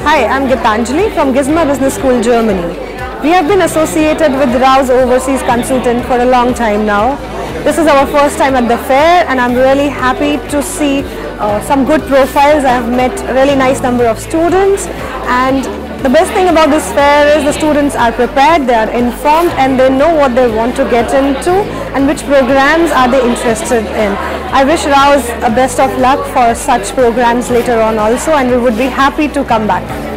Hi, I'm Gitanjali from GISMA Business School, Germany. We have been associated with Rao's overseas consultant for a long time now. This is our first time at the fair and I'm really happy to see some good profiles. I have met a really nice number of students, and the best thing about this fair is the students are prepared, they are informed and they know what they want to get into and which programs are they interested in. I wish Rao's best of luck for such programs later on also, and we would be happy to come back.